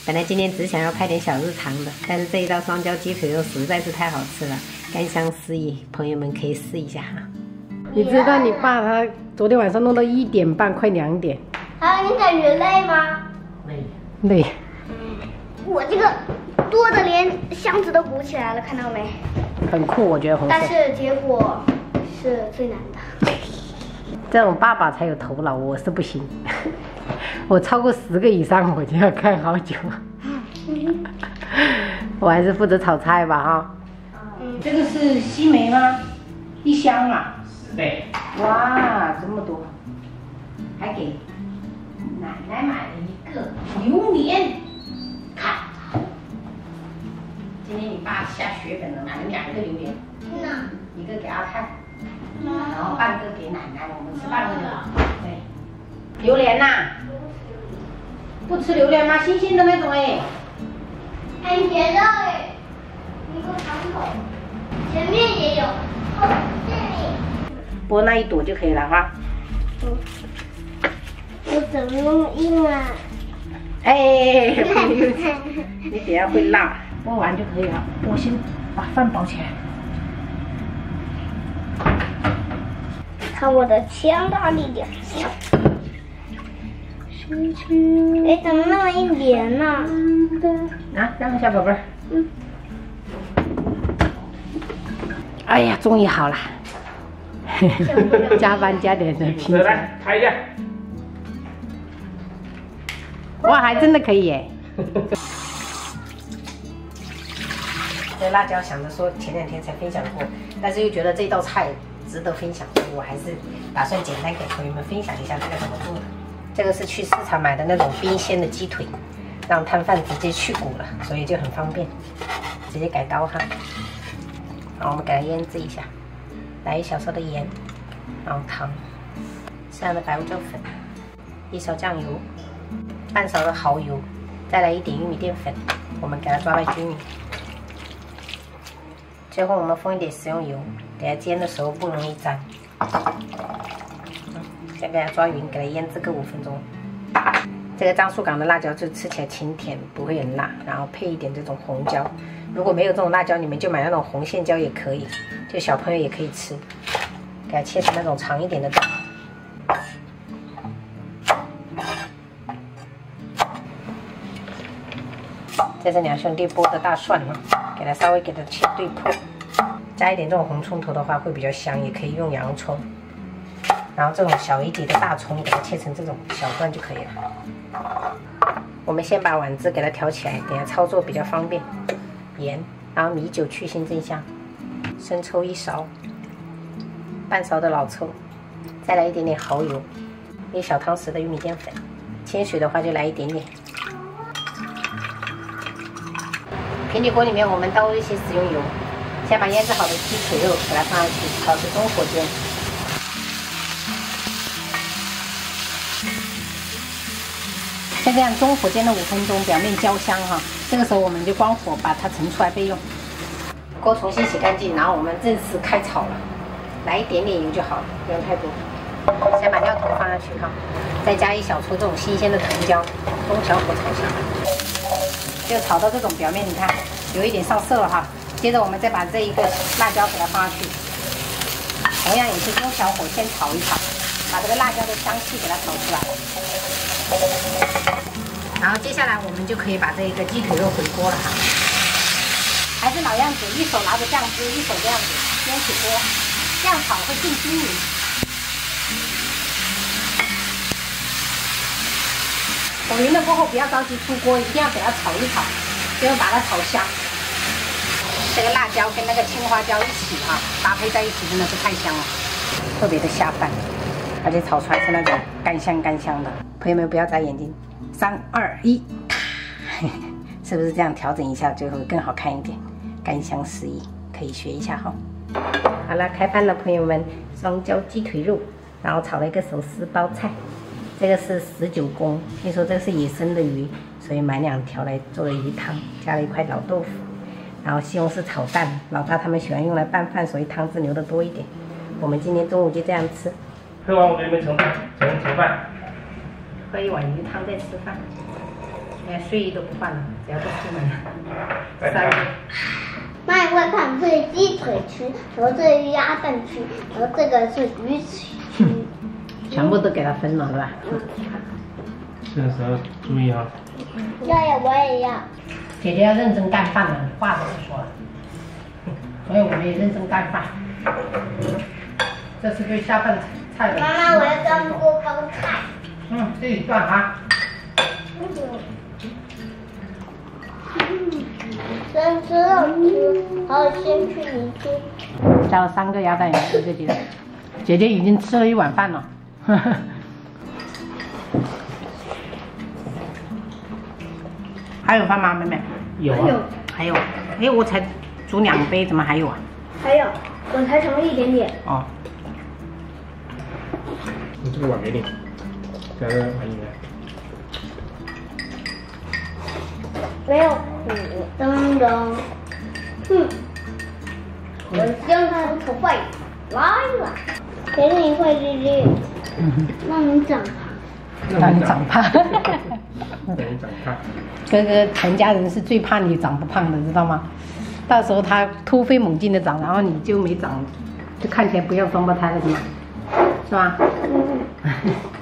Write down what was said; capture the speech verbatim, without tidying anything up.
本来今天只想要拍点小日常的，但是这一道双椒鸡腿肉实在是太好吃了，甘香四溢，朋友们可以试一下哈。你知道你爸他昨天晚上弄到一点半，快两点。 啊，你感觉累吗？ 累，累。 我这个多的连箱子都鼓起来了，看到没？ 很酷，我觉得红色。 但是结果是最难的。 这种爸爸才有头脑，我是不行。我超过十个以上，我就要看好久。我还是负责炒菜吧，哈。嗯，这个是西梅吗？一箱啊。对。哇，这么多，还给奶奶买了一个榴莲。看，今天你爸下血本了，买了两个榴莲。嗯。一个给阿泰，然后半个给奶奶，我们吃半个就好。对。榴莲呐。不吃榴莲吗？新鲜的那种哎。 很甜的哎，你给我尝口。前面也有，哦，这里。 剥那一朵就可以了哈。 嗯。我怎么那么硬啊？ 哎，你等下会辣，剥完就可以了。我先把饭包起来。 看我的强大力量！哎，怎么那么一连呢？ 啊，让一下宝贝儿。嗯。哎呀，终于好了。加班加点的拼。 来，拍一下。 哇，还真的可以耶！这辣椒想着说前两天才分享过，但是又觉得这道菜值得分享，所以我还是打算简单给朋友们分享一下这个怎么做的。这个是去市场买的那种冰鲜的鸡腿，让摊贩直接去骨了，所以就很方便，直接改刀哈。好，我们给它腌制一下，来一小勺的盐，然后糖，适量的白胡椒粉，一勺酱油，半勺的蚝油，再来一点玉米淀粉，我们给它抓到均匀。最后我们封一点食用油，等下煎的时候不容易粘。先给它抓匀，给它腌制个五分钟。这个樟树港的辣椒就吃起来清甜，不会很辣，然后配一点这种红椒。如果没有这种辣椒，你们就买那种红线椒也可以，就小朋友也可以吃。给它切成那种长一点的段。这是两兄弟剥的大蒜呢，给它稍微给它切对破，加一点这种红葱头的话会比较香，也可以用洋葱。然后这种小一截的大葱，给它切成这种小段就可以了。我们先把碗汁给它调起来，等下操作比较方便。盐，然后米酒去腥正香，生抽一勺，半勺的老抽，再来一点点蚝油，一小汤匙的玉米淀粉，清水的话就来一点点。平底锅里面我们倒入一些食用油，先把腌制好的鸡腿肉给它放上去，保持中火煎。像这样中火煎了五分钟，表面焦香哈。这个时候我们就关火把它盛出来备用。锅重新洗干净，然后我们正式开炒了，来一点点油就好了，不用太多。先把料头放下去哈，再加一小撮这种新鲜的藤椒，中小火炒香。就炒到这种表面，你看有一点上色了哈。接着我们再把这一个辣椒给它放下去，同样也是中小火先炒一炒，把这个辣椒的香气给它炒出来。然后接下来我们就可以把这一个鸡腿肉回锅了哈。还是老样子，一手拿着酱汁，一手这样子煎起锅，这样炒会更均匀。炒匀了过后，不要着急出锅，一定要给它炒一炒，最后把它炒香。这个辣椒跟那个青花椒一起哈、啊，搭配在一起真的是太香了，特别的下饭，而且炒出来是那种干香干香的。朋友们不要眨眼睛，三二一，是不是这样调整一下，最后更好看一点，干香四溢，可以学一下哈。好了，开饭了，朋友们，双椒鸡腿肉，然后炒了一个手撕包菜。这个是十九公，听说这个是野生的鱼，所以买两条来做了鱼汤，加了一块老豆腐，然后西红柿炒蛋，老大他们喜欢用来拌饭，所以汤汁留的多一点。我们今天中午就这样吃。 喝完我给你们盛饭，盛盛饭。 喝一碗鱼汤再吃饭。 连睡衣都不换了，只要不出门。三月。 妈，我看这是鸡腿区，然后这是鸭蛋区，然后这个是鱼区。 全部都给它分了，是吧？ 嗯。 这个时候注意啊。 要呀，我也要。 姐姐要认真干饭了，你话都不说了。所以我们也认真干饭。这是对下饭菜的。 妈妈，我要干锅包菜。 嗯，自己转哈。 嗯，先吃肉吃，还有先去你吃。 加了三个鸭蛋，一个鸡蛋。姐姐已经吃了一碗饭了。还有饭吗，妹妹？ 有啊。 还有。哎，我才煮两杯，怎么还有啊？ 还有，我才盛了一点点。 哦。 我这个碗给你，在这个碗里面。 没有苦，等等。嗯，我将它的口坏来了，给你一块鸡鸡，让你长胖。 让你长胖。 让你长胖。 哥哥全家人是最怕你长不胖的，知道吗？到时候他突飞猛进的长，然后你就没长，就看起来不像双胞胎了，是吗？是吧？ 嗯。